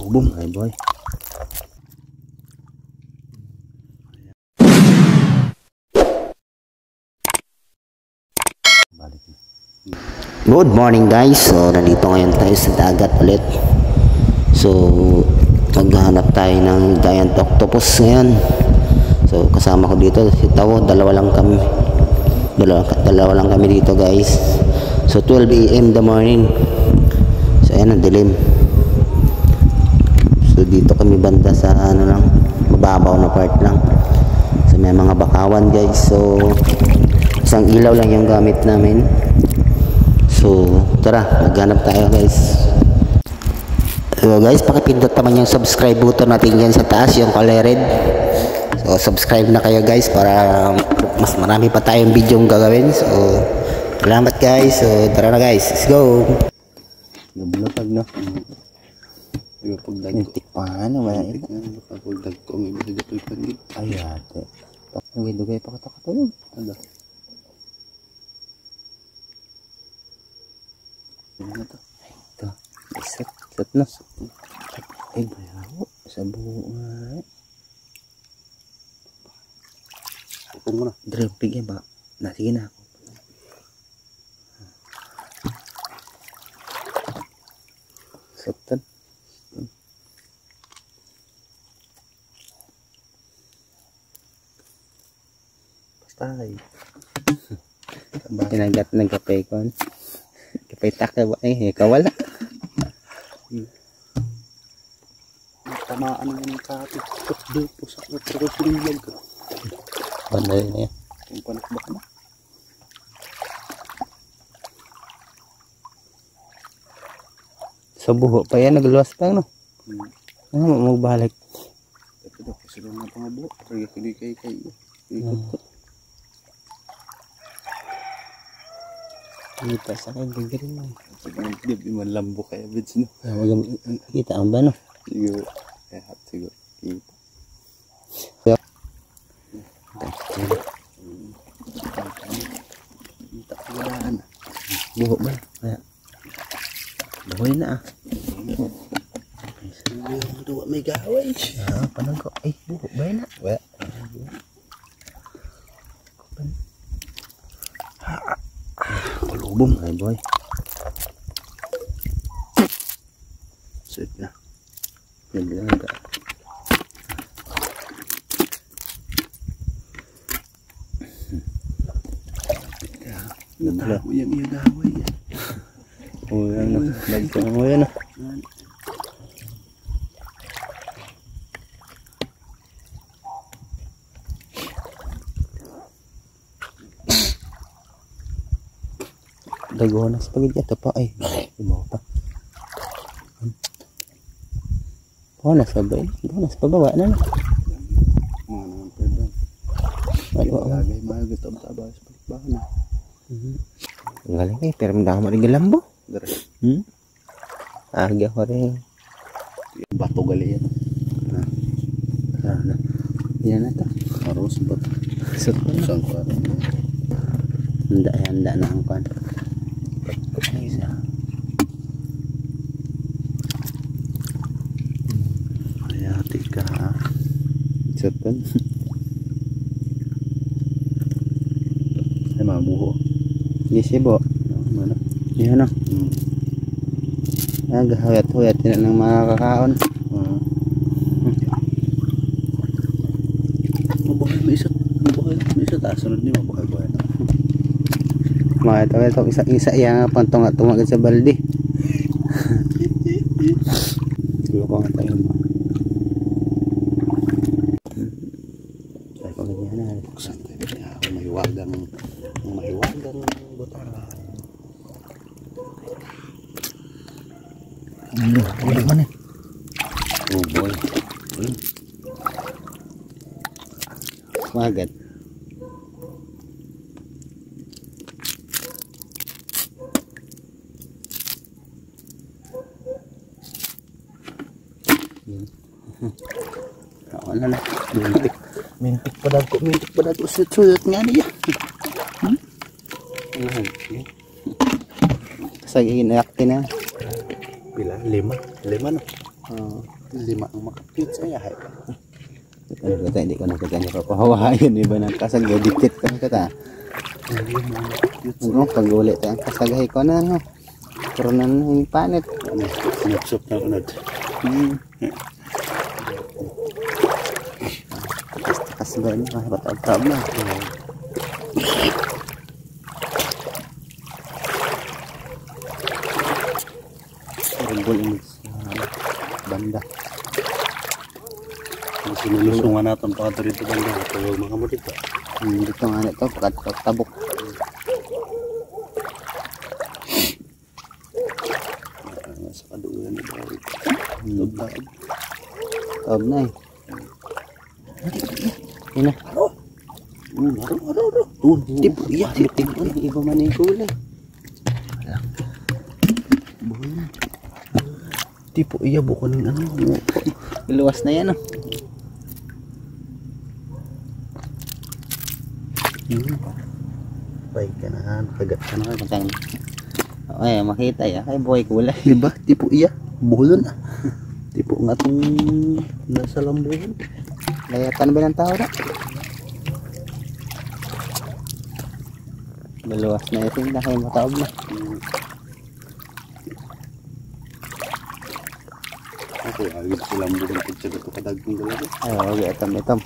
Kulubong ay boy. Good morning guys. So nandito ngayon tayo sa dagat ulit. So maghahanap tayo ng giant octopus ngayon. So kasama ko dito si Tao, dalawa lang kami dito guys. So 12 AM the morning. So ayan ang dilim. So dito kami banda sa ano lang, mababaw na part lang. So may mga bakawan guys. So isang ilaw lang yung gamit namin. So tara, maghanap tayo guys. So guys, pakipindot naman yung subscribe button natin dyan sa taas, yung color red. So subscribe na kayo guys para mas marami pa tayong video gagawin. So salamat guys. So tara na guys, let's go. Nabulapag no. Pagdag ko. Paano ba yan? Pagdag ko may bigatoy pandig. Ay ate. Ang dugay pa katakatulog. Ano? Ano to? Ay ito. Set na. Ay bayaw. Sa buo nga. Open mo na. Drempig ba? Sige na ako. Setan. Pastay. Tinagat ng kape kon. Kape taka ba eh kawala. Tamaan mo ng kapit. Dopo sa otro pinag ko. Banday na yan. Kung panakbak na. Sa buho pa yan, nagluwas pa no? Ano magbalik? Tapi ito, kasi lang nga pangabuo. Pero hindi kay ikot ko. Hindi pa sa akin, gagaling mo. Di man lambo kaya bids no. Kita ang ba no? Siguro. Siguro. Kita. Buho ba? Buhoy na ah. May gaway. Panang ko. Ay, buho ba na? Wala. Kulubong ay boy. Sit na. Yan lang ka. Natago yan yung gaway. Oh yan na. Nagkang mo yan ah. Dago na spaghetti ito pa ay. Ibaw pa. Oh, nasa ba? Nasa pababa na. Mga naman pwede. Lagay mga gatab-tabas. Baka na. Galing eh, pero madama rin galambo. Dari. Agya ko rin. Bato gali yan. Yan na ito. Harus bato. Sut ko na. Saan ko alam. Handa na ang kwan. Isa. Hayati ka ha. Sut ko na. Ay mga buho. Gisibo. Mana? Yan o. Gahuyat-huyat din ng mga kakaon. Mabuhay mo isa. Mabuhay mo isa. Sunod niyo mabuhay-buhay na. Mga ito isa yang pantong-tungag sa balde. Gulo ko nga tayo mo. Ay ko ganyan na. Buksan tayo niya. Mahiwagang butang. Ulit man eh. Oh boy. Magat. Wala na. Mintik pa dago. Suyot nga niya. Kasi inakti na. Pila? 5 no? 5 ang makapit saya hay. Ano kata hindi ko na kanya papahawain iba ng kasag dikit ka kata. Ano pag ulit ang kasagay ko na no. Pero nan yung panit. Sinapsop na unod. Takas ba ni patag na. Rembol ini banda. Sinulusungan natin pa ito rito banda. Tawag mga mo dito. Dito nga ito pagkatabok. Sa kadulan na daw. Taob na eh. Ina. Aro. Tipo iya tipin ko iba man yung kulay. Tipo iya bukan ng ano. Luwas na yan oh. Baik ka na, kagat ka na. Matang. Ay, makita ya. Ay buhay kulay. Diba? Tipo iya, buhol na. Tipo nga itong nasa lambuhan. Layatan ba ng tao na? Luwas na ito na kayo mataob na. Ako, agad sa lambuhan pag siya ito kadagong dalaga. Ay, okay, itom.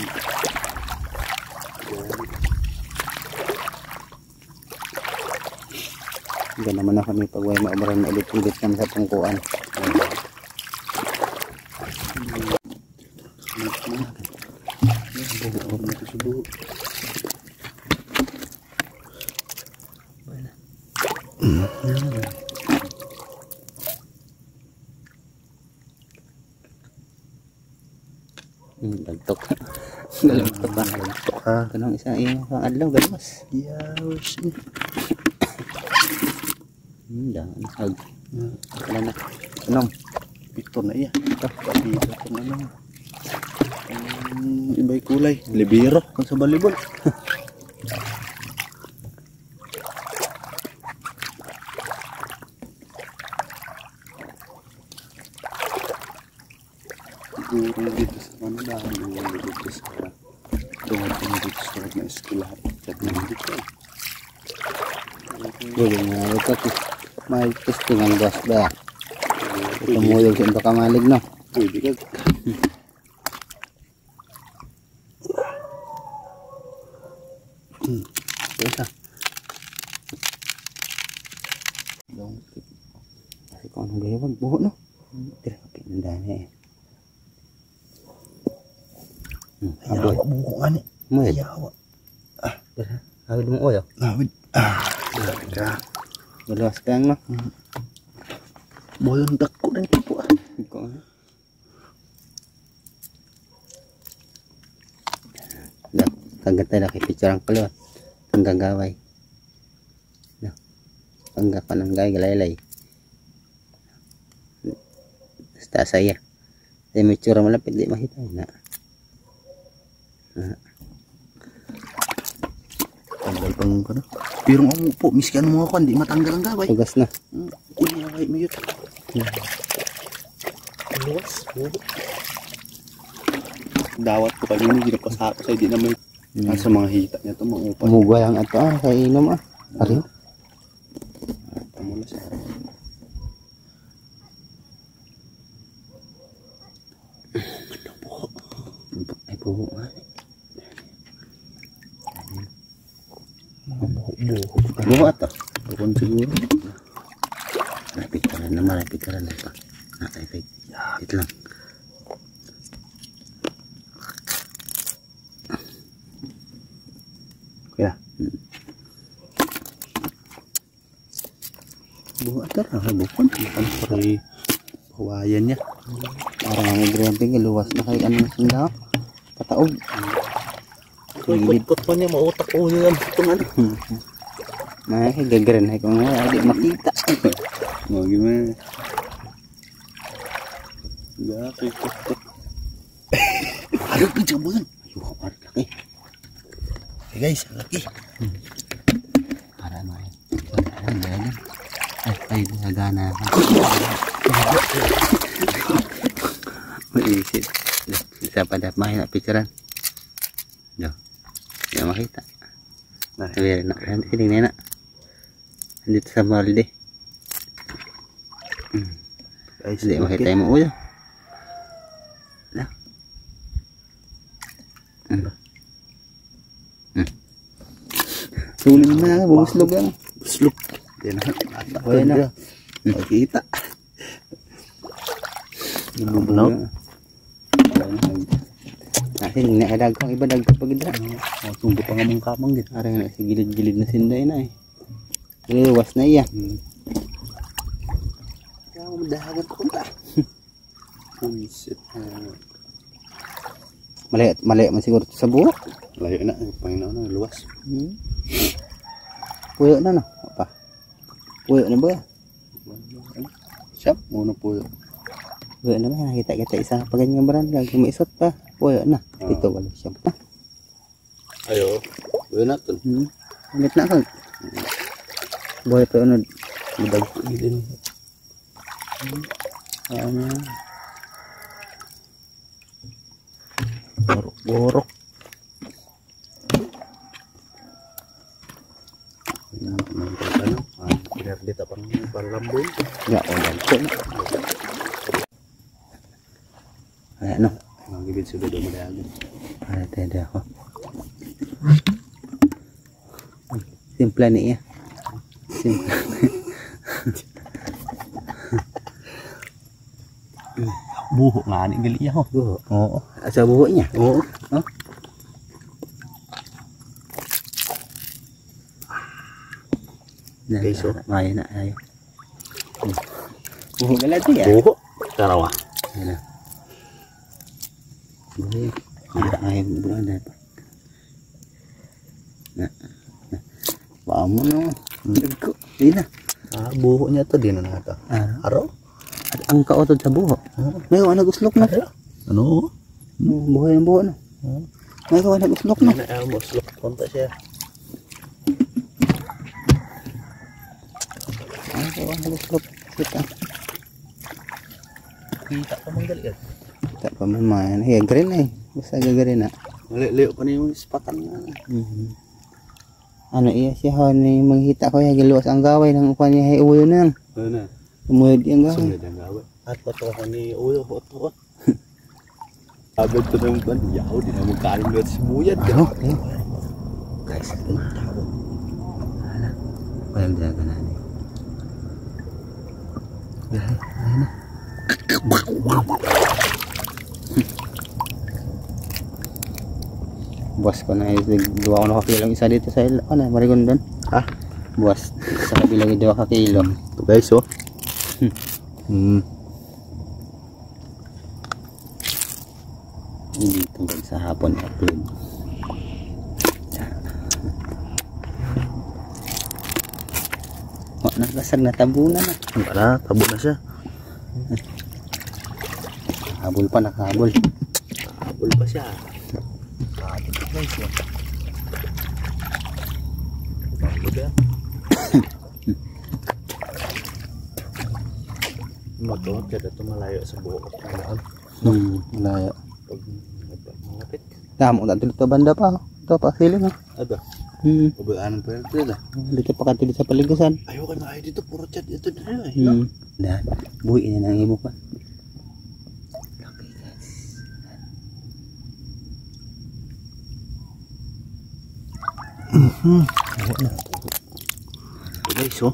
Diyan naman ako may pagway maumaran na ulit-ulit naman sa tungkuan. Dagtok. Galagtok ka. Ito ka. Kanang isang iyong pang adlaw, galas. Yaws. Daan. Wala na. Anong? Ito na iya. Kapito itong ano. Iba'y kulay. Libiro. Kung sa balibol. Siguro dito sa Mandahan. Dito sa tumatang dito sa mga eskwelahan. Chat na dito. Gawin nga ito. May testing ang gas ba? Tumulog sa ito kamalig no? Pwede ka. Ito. Kasi kung anong gaya wag buho no? Tira ka pinandahan eh. Yawa buko nga ni. Mo eh. Yawa. Tira. Agad mo oyo. Nawid. Grabe ka. Galas ka no? Boyong dako na ito po. Ikaw ano? Kagad tayo nakipicture ang kalot. Ang gagaway. Ang ka ng gay galaylay. Basta saya. Di may tsura malapit di makita na. Tanggal pang ko na. Pero ang upo, miski ano mga kwan, di matanggal ang gaway. Tugas na. Uy, ay, mayot. Luwas. Dawat ko pag hindi ginapasa ko sa hindi na may sa mga hita niya ito, mga upa. Umugay ang ato sa inom ah. Ariyo. Tamula sa harap. Ay buho nga. Buho ata. Bukon siguro. Rapid ka rin naman. Rapid ka rin pa. Naka-effect. Wait lang. Kaya. Buho ata. Bukon. Bukan pari hawayan niya. Parang ang gramping luwas na kay anong sunda. Pataog. Ikot pa niya, mautak ko niya itong ano. May gagren ay kung hindi makita. Mga gimana. Gaki, ikot. Harap ka dyan mo yan. Ayuha, harap laki. Hey guys, laki. Para ano yan. Ang galing. Ay, nagana. Maisit. Isa pa dapat mahina picturean. No. Hindi makita. Sabi na. Tingnan na. Andito sa molde. Hindi makita yung ulo. Sulit na. Bumuslog lang. Slop. Yan na. Wala na. Makita. Bumunog. Kasi hindi na kadagkang iba dagkang pagidra. Tunggo pa nga mong kamang din. Arang na sa gilid-gilid na sinday na eh. Liwas na iya. Kaya ako madahagan pa kunta. Pumisit. Mali man siguro sa buhok. Layo na. Panginoon na. Luwas. Puyo na no. Apa? Puyo na ba? Siyap. Muna po yun. Puyo na ba? Nakita-kita isang paganyang barangay. Kumisot pa. Puyo na. Ito wala siya pa. Ayo. Puyo na ito. Ulit na kag. Buhay pa unod. Madag po din. Ano? Borok. Pinerdita pang palamboy. Ya, ulan ko na. Ano? Ang gibid sudah dumadagan. Para tayo ako. Simple niya. Simple. Buho nga ni gali ako. Buho. Oo. Sa buho niya. Oo. Oh. Okay, so. Maya na ayo. Buho galat ya. Buho. Tarawa. Ayan na. Buho. Ay, buho na pa. Na. Wow mo no. Dagko. Di na. Buho niya to din na ata. Aro? Ang kaotod sa buho. May wala naguslok na. Ano? Buho yung buho no. May wala naguslok na. Ano mo slok konta siya. Ay, wala naguslok. Kita. Kita pa manggali yan. Tak pa man man. Hey, green eh. Basta gagarin na. Leo pa na yung spatan na. Ano iya siya ho ni manghita ko ya giluwas ang gaway ng upan niya hay ulo nang. Ano na? Umuyod yung gaway. Sunod ang gawin. At patokan ni Uyo. Abad ko ng ban. Yaw, di na magkalim na si Buyan. Ano? Guys, ito na tao. Hala. Walang daga na. Ayun na. Buwas ko na dua ko na kakilong isa dito sa ilo. Ano, marigon doon? Ha? Buwas. Sa kabilang dua kakilo. Ito guys, oh. Hindi tungkol sa hapon upload. Oh, nakasag na tabunan na. Wala, tabo na siya. Habol pa, nakahabol. Habol pa siya. Ito guys, oh. Habol yan. Magkawag ka dito malayo sa buhok at kailangan. Malaya. Pag malapit. Tama, dito banda pa. Ito pa, siling ha. Ada. Pabaanan pa rin ito. Dito pa katili sa paligasan. Ayaw ka na dito, puro chat ito na rin. Dan, buhay na nang imo pa. Ito guys, oh.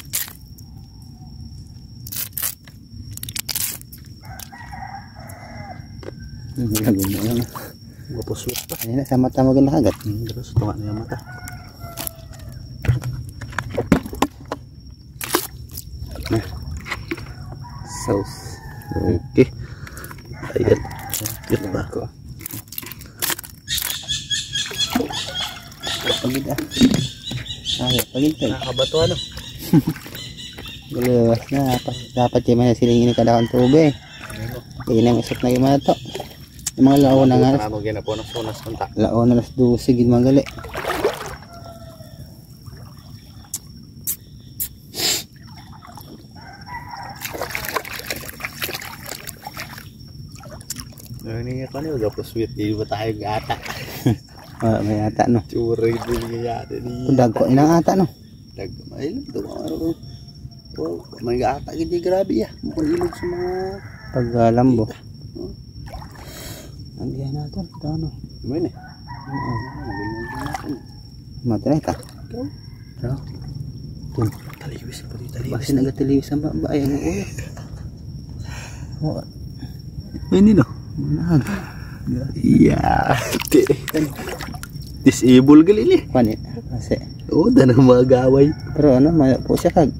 Lago mo lang. Mapuswak pa. Ayun na, sa mata mo ganda kagat. Terus tunga na yung mata. Nah, sauce. Okay. Ayan. Cute ba? Pagid ah. Ay, pagid ka. Nakakabato ano? Galawas na. Dapat yung mga siling ini kada kang tubig. Kaya nang isot na yung mga to. Yung mga laon na nga. Ano gina po ng sonas konta. Laon na las 12 gid magali. Ini nga kanil, gapos sweet. Di ba tayo gata? May ata no. Tsura ito yung gata. Kudag ko inang ata no. Ay lang ito. Wow, may gata. Hindi grabe ya. Mukhang ilog sa mga... Paglambo. Ang diyan natin. Ito ano. Gimana? Mati na ita. Ikaw? Tun. Taliwis pa rin. Taliwis. Basi nagatiliwis ang bayan ng ulo. Oo. Ini no? Nag. Iya. Disable gali ni. Kani. Kasi. Oo, da nang mga gaway. Pero ano, maya po siya kag.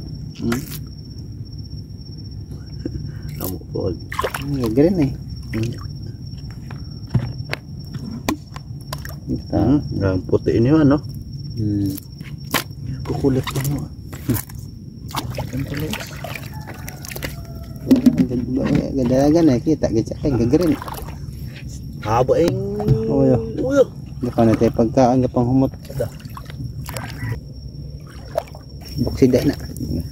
Kamu po. Green eh. Ito. Ang puti ini ano? Kukulit pa mo. Ganda-ganda eh. Kita. Gagrin. Haba yung... Uyo. Uyo. Gapa na tayo pagkaan. Gapang humot. Buksida na.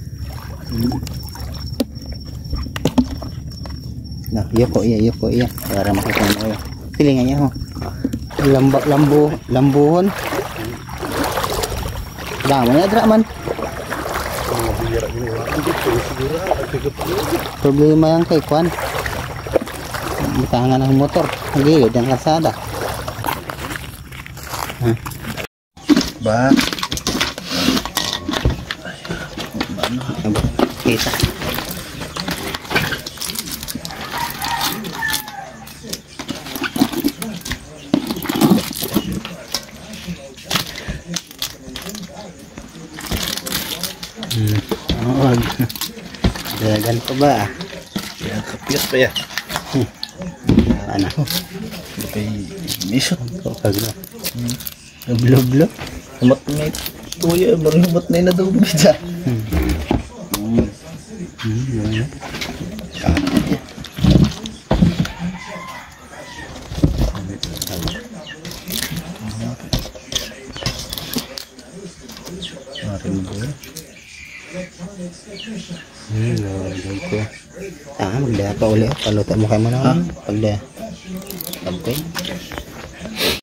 Nah, yoko iya. Para makita mo yun. Pilingan niya ho. Lambuhon. Dama na draman. Problema yang kay Kwan. Butangan ng motor. Gilid ang kalsada. Ba? Kita. Dagan pa ba? Yan, kapiyat pa ya. Ano? Kay misot. Kapag na. Blo-blo. Humat na ito. Tuya, barang humat na yun na daw bisa. Magdaya pa uli. Paluto mo kayo mo na. Pagdaya. Okay.